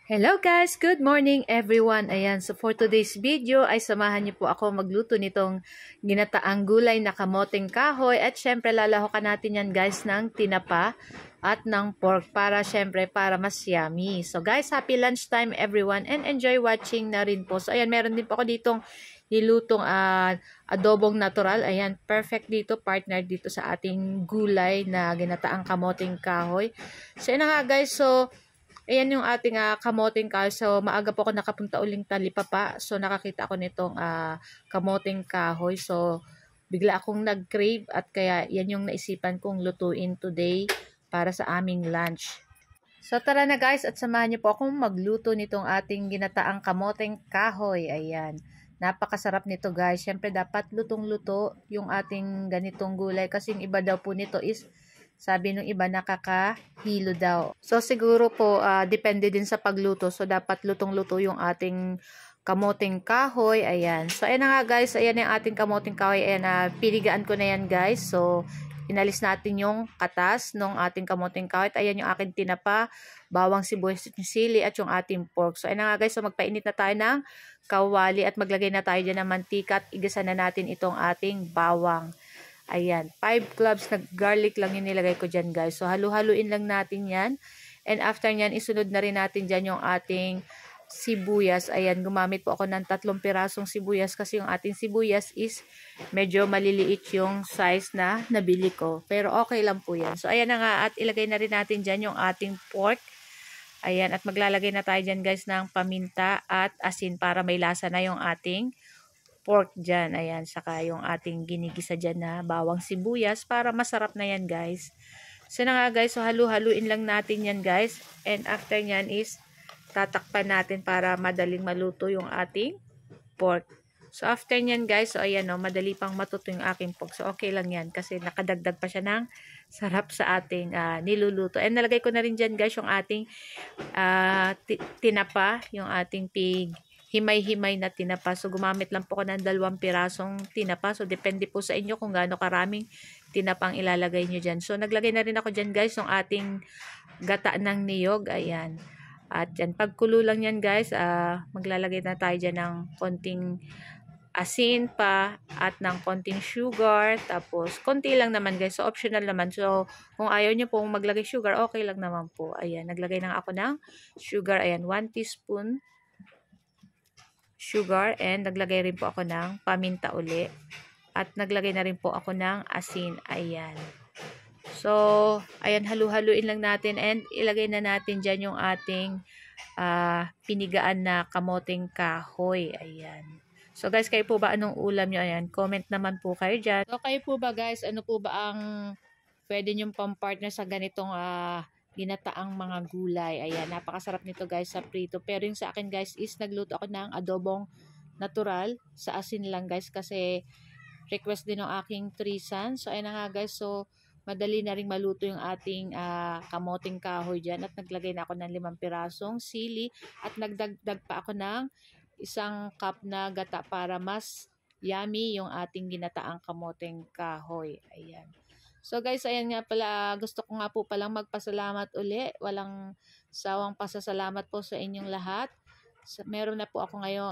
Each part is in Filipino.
Hello guys! Good morning everyone! Ayan, so for today's video ay samahan niyo po ako magluto nitong ginataang gulay na kamoteng kahoy at syempre lalahokan natin yan guys ng tinapa at ng pork para syempre para mas yummy. So guys, happy lunchtime everyone and enjoy watching na rin po. So ayan, meron din po ako ditong nilutong adobong natural. Ayan, perfect dito, partner dito sa ating gulay na ginataang kamoteng kahoy. So ayan nga guys, so ayan yung ating kamoting kahoy. So, maaga po ako nakapunta uling Talipapa. So, nakakita ako nitong kamoting kahoy. So, bigla akong nag-crave at kaya yan yung naisipan kong lutuin today para sa aming lunch. So, tara na guys at samahan niyo po akong magluto nitong ating ginataang kamoting kahoy. Ayan. Napakasarap nito guys. Siyempre, dapat lutong-luto yung ating ganitong gulay kasi yung iba daw po nito is sabi nung iba nakakahilo daw. So siguro po depende din sa pagluto. So dapat lutong-luto yung ating kamoting kahoy. Ayan. So ayan na nga guys. Ayan yung ating kamoting kahoy. Ayan na pinigaan ko na yan guys. So inalis natin yung katas ng ating kamoting kahoy. At ayan yung aking tinapa, bawang sibuyas at sili at yung ating pork. So ayan na nga guys. So magpainit na tayo ng kawali at maglagay na tayo dyan ng mantika at igisa na natin itong ating bawang. Ayan, 5 cloves na garlic lang yung nilagay ko dyan guys. So halu-haluin lang natin yan. And after nyan, isunod na rin natin dyan yung ating sibuyas. Ayan, gumamit po ako ng 3 pirasong sibuyas kasi yung ating sibuyas is medyo maliliit yung size na nabili ko. Pero okay lang po yan. So ayan na nga at ilagay na rin natin dyan yung ating pork. Ayan, at maglalagay na tayo dyan guys ng paminta at asin para may lasa na yung ating pork dyan. Ayan, saka yung ating ginigisa dyan na bawang sibuyas para masarap na yan guys. So na nga guys, so halu-haluin lang natin yan guys. And after nyan is tatakpan natin para madaling maluto yung ating pork. So after nyan guys, so ayan o, madali pang matuto yung aking pork. So okay lang yan kasi nakadagdag pa siya ng sarap sa ating niluluto. And nalagay ko na rin dyan guys yung ating tinapa, yung ating pig himay-himay na tinapa. So, gumamit lang po ko ng 2 pirasong tinapa. So, depende po sa inyo kung gaano karaming tinapang ilalagay nyo dyan. So, naglagay na rin ako dyan guys ng ating gata ng niyog. Ayan. At yan, pagkulo lang yan guys, maglalagay na tayo dyan ng konting asin pa at ng konting sugar. Tapos, konti lang naman guys. So, optional naman. So, kung ayaw nyo pong maglagay sugar, okay lang naman po. Ayan, naglagay na ako ng sugar. Ayan, 1 teaspoon sugar and naglagay rin po ako ng paminta uli at naglagay na rin po ako ng asin. Ayan. So, ayan, halu-haluin lang natin and ilagay na natin dyan yung ating pinigaan na kamoting kahoy. Ayan. So, guys, kayo po ba anong ulam nyo? Ayan, comment naman po kayo dyan. So, kayo po ba guys, ano po ba ang pwede nyong pampartner sa ganitong ginataang mga gulay. Ayan, napakasarap nito guys sa prito. Pero yung sa akin guys is nagluto ako ng adobong natural sa asin lang guys kasi request din ng aking 3 sons. So ayan na nga guys, so madali na rin maluto yung ating kamoting kahoy dyan at naglagay na ako ng 5 pirasong sili at nagdagdag pa ako ng 1 cup na gata para mas yummy yung ating ginataang kamoting kahoy. Ayan. So guys, ayan nga pala, gusto ko nga po palang magpasalamat uli. Walang sawang pasasalamat po sa inyong lahat. Meron na po ako ngayong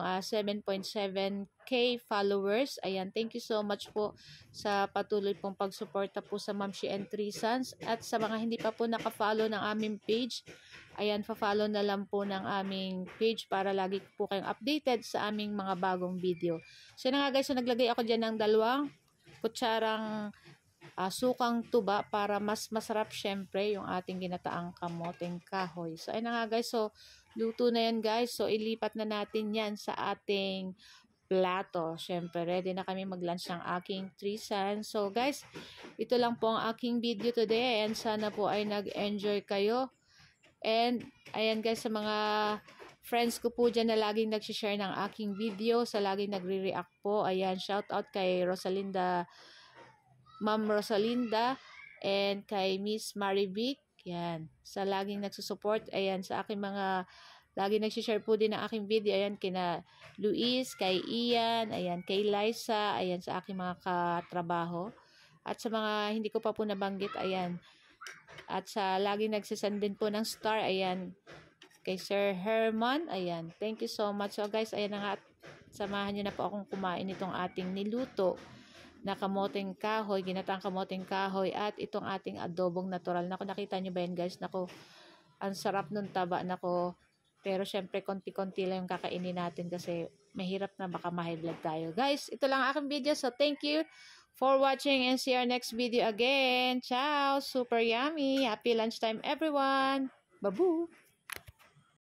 7.7k followers. Ayan, thank you so much po sa patuloy pong pagsuporta po sa Ma'am She and 3 Sons. At sa mga hindi pa po nakafollow ng aming page, ayan, pa-follow na lang po ng aming page para lagi po kayong updated sa aming mga bagong video. So na nga guys, so naglagay ako dyan ng 2 kutsarang sukang tuba para mas masarap syempre yung ating ginataang kamoting kahoy. So ayun na nga guys, so luto na yan guys. So ilipat na natin yan sa ating plato. Syempre ready na kami mag-lunch ng aking 3 sons. So guys, ito lang po ang aking video today and sana po ay nag-enjoy kayo. And ayan guys, sa mga friends ko po dyan na laging nag-share ng aking video, sa laging nagre-react po. Ayan, shout out kay Rosalinda, Ma'am Rosalinda, and kay Miss Marivic. Yan. Sa laging nagsusupport. Ayan, sa aking mga laging nagsishare po din ng aking video. Ayan, kina Luis, kay Ian, ayan, kay Liza, ayan, sa aking mga katrabaho. At sa mga hindi ko pa po nabanggit, ayan. At sa laging nagsisend din po ng star, ayan, kay Sir Herman. Ayan, thank you so much. So guys, ayan na nga, samahan nyo na po akong kumain itong ating niluto na kamoting kahoy, ginatang kamoting kahoy, at itong ating adobong natural. Naku, nakita nyo ba yan guys? Naku, ang sarap nung taba. Naku, pero syempre konti-konti lang yung kakainin natin kasi mahirap na baka ma-high blood tayo. Guys, ito lang aking video. So thank you for watching and see our next video again. Ciao! Super yummy! Happy lunchtime everyone! Babu!